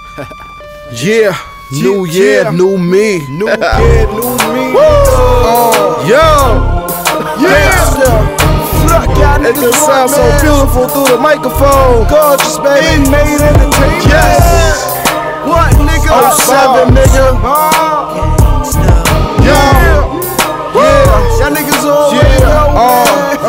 Yeah, new year, new me. New year, new me. Yo, It just sounds so beautiful through the microphone. Gorgeous, baby. Made entertainment. yes. What, nigga? 07, nigga. Yeah. Y'all niggas already know,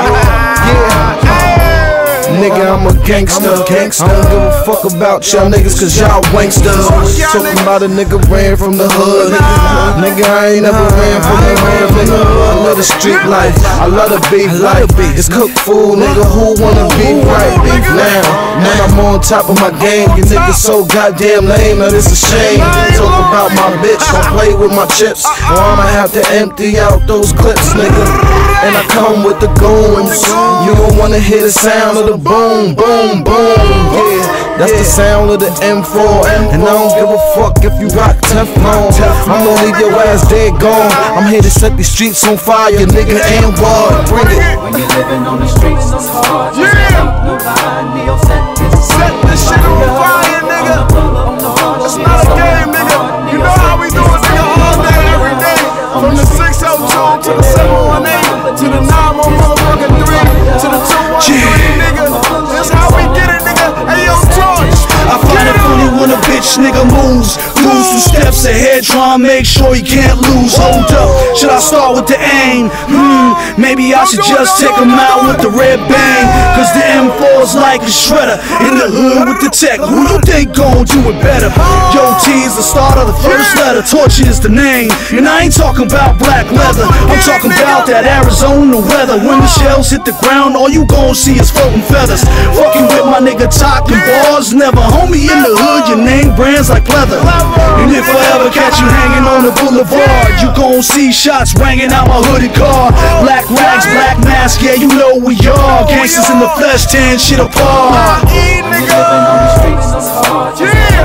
Nigga, I'm a gangster. I don't give a fuck about y'all niggas, cause y'all wanksters. Talking about a nigga ran from the hood. Nigga, I ain't never ran from the hood, nigga. I love the street life, I love the beef life. It's cooked food, nigga, who wanna be right? Now, when I'm on top of my game, you niggas so goddamn lame, now it's a shame. Talk about my bitch, don't play with my chips, or I'ma have to empty out those clips, nigga. And I come with the goons. You don't wanna hear the sound of the boom, boom, boom. Yeah, that's the sound of the M4. And I don't give a fuck if you rock Teflon. I'm gonna leave your ass dead gone. I'm here to set these streets on fire, nigga, and what? Bring it. When you're living on the streets, it's hard. Set this shit on fire, nigga. It's not a game, nigga. You know how we do it, nigga, all day, every day. From the 602 to the 718 to the 911 3 to the 213, nigga. That's how we get it, nigga. Hey, yo, George. I find it funny when a bitch nigga moves 2 steps ahead, try and make sure he can't lose. Hold up, should I start with the aim? Maybe I should just take him out with the red bang. Cause the M4's like a shredder in the hood with the tech. Who you think gon' do it better? Yo, T is the start of the first letter, Torture is the name. And I ain't talking about black leather, I'm talking about that Arizona weather. When the shells hit the ground, all you gon' see is floating feathers. Fucking with my nigga talking bars, never homie in the hood, your name brands like leather. And if I ever catch you hanging on the boulevard, you gon' see shots ringing out my hooded car. Black rags, black mask, yeah, you know we are. Gangsters in the flesh, tearing shit apart. Living on the streets, it's hard.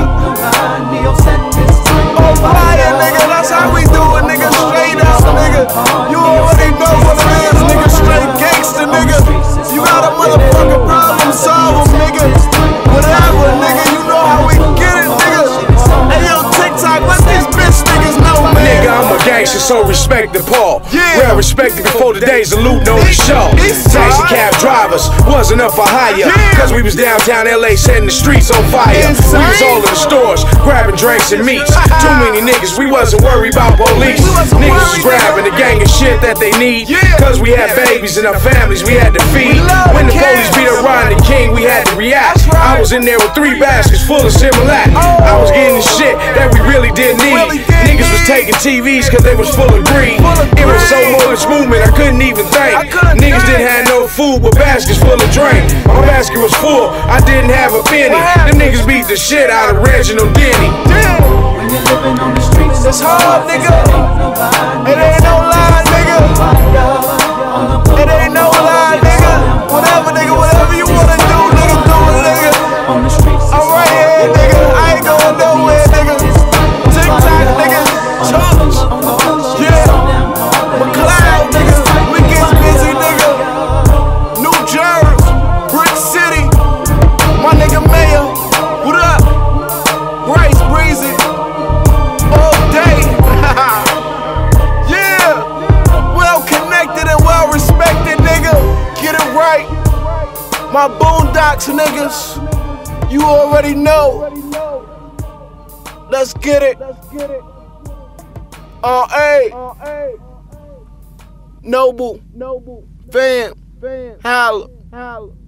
On fire, nigga, that's how we do it, nigga. Straight up, nigga. You already know what it is, nigga. Straight gangster, nigga. You got a motherfucking problem, solve 'em, nigga. Whatever, nigga, you know how we get it, nigga. Hey, yo, TikTok, let these bitch niggas know, man. Nigga, I'm a gangster, so respect the Paul. Well respected before the days of looting on the show. Taxi cab drivers wasn't up for hire, cause we was downtown LA setting the streets on fire. We was all in the stores, grabbing drinks and meats. Too many niggas, we wasn't worried about police. Niggas was grabbing the gang of shit that they need, cause we had babies and our families we had to feed. When the police beat up Rodney King, we had to react. I was in there with 3 baskets full of Similac. I was getting the shit that we really didn't need. Niggas was taking TVs cause they was full of greed. It was so much movement I couldn't even think. Niggas didn't have no food but baskets full of drink. My basket was full, I didn't have a penny. Them niggas beat the shit out of Reginald Denny. When you're living on the streets, It's hard, nigga. It ain't no lie, nigga. It ain't no lie, nigga. Whatever you wanna do, nigga, do it, nigga. on the streets. I'm right here, nigga. I ain't going nowhere, nigga. TikTok, nigga. Chunks. Yeah. McLeod, nigga. We get busy, nigga. New Jersey. Brick City. My nigga Mayor. What up? Bryce Breezy. All day. Yeah. Well connected and well respected, nigga. Get it right. My Boondocks niggas. You already know. Let's get it. A. Noble. Fam. Holla.